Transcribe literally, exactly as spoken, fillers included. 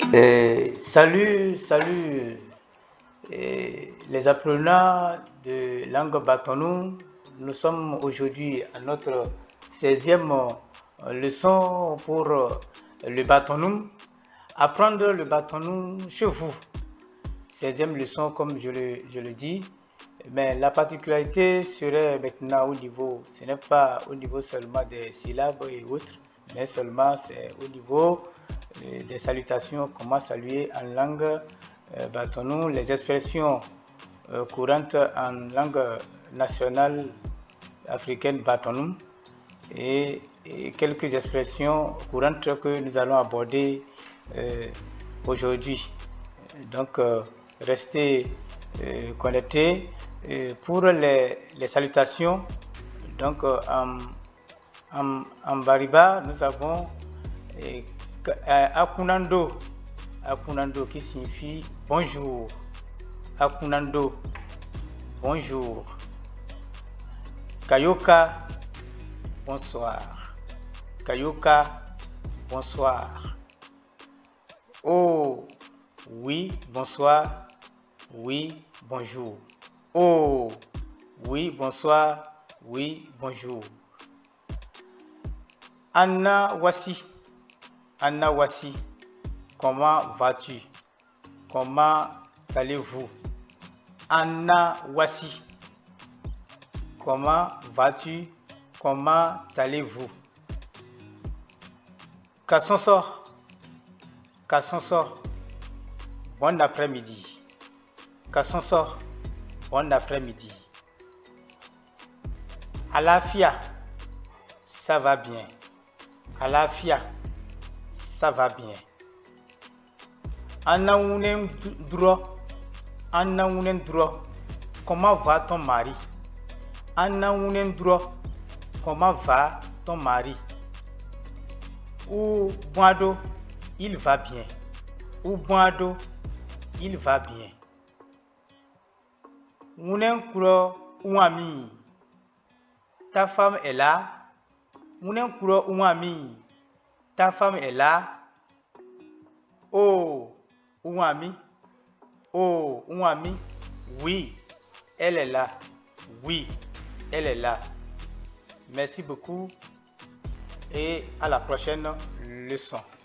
Et salut, salut et les apprenants de langue batonou. Nous sommes aujourd'hui à notre seizième leçon pour le batonou. Apprendre le batonou chez vous. seizième leçon comme je le, je le dis. Mais la particularité serait maintenant au niveau, ce n'est pas au niveau seulement des syllabes et autres, mais seulement c'est au niveau euh, des salutations, comment saluer en langue euh, batonou, les expressions euh, courantes en langue nationale africaine batonou et, et quelques expressions courantes que nous allons aborder euh, aujourd'hui. Donc, euh, restez euh, connectés. Euh, pour les, les salutations, donc euh, en, en, en Bariba, nous avons euh, Akunando, Akunando qui signifie bonjour. Akunando, bonjour. Kayoka, bonsoir. Kayoka, bonsoir. Oh, oui, bonsoir. Oui, bonjour. Oh, oui, bonsoir. Oui, bonjour. Anna Wassi. Anna Wassi. Comment vas-tu? Comment allez-vous? Anna Wassi. Comment vas-tu? Comment allez-vous? Kassonso. Kassonso. Bon après-midi. Kassonso. Bon après-midi. Alafia, ça va bien. Alafia, ça va bien. Anna Unen Dro, Anna Unen Dro, comment va ton mari? Anna Unen Dro, comment va ton mari? Ou Boado, il va bien. Ou Boado, il va bien. Unenkuro Ouami, ta femme est là. Unenkuro Ouami, ta femme est là. Oh, Ouami, oh, Ouami, oui, elle est là. Oui, elle est là. Merci beaucoup et à la prochaine leçon.